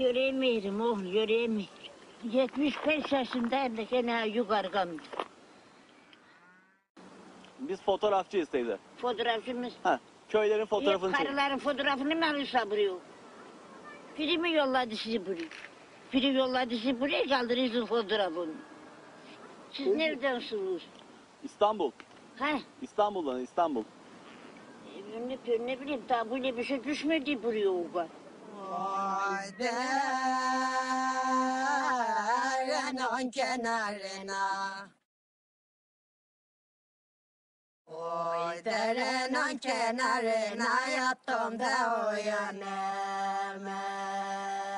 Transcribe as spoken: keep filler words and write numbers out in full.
Yürüyemiyorum oğlum, yürüyemiyorum. yetmiş beş yaşındayım da gene yukarı kalmıyor. Biz fotoğrafçıyız teyze. Fotoğrafçımız. Ha, köylerin fotoğrafını Hep çekiyor. karıların fotoğrafını mı alırsa buraya? Biri mi yolladı sizi buraya? Biri yolladı sizi buraya, kaldırıyorsun fotoğrafını. Siz neredensiniz? İstanbul. Ha? İstanbul'dan İstanbul. E, ne, ne bileyim, daha böyle bir şey düşmedi buraya o kadar. Oy derenin kenarına. Oy derenin kenarına yattım da uyanırım.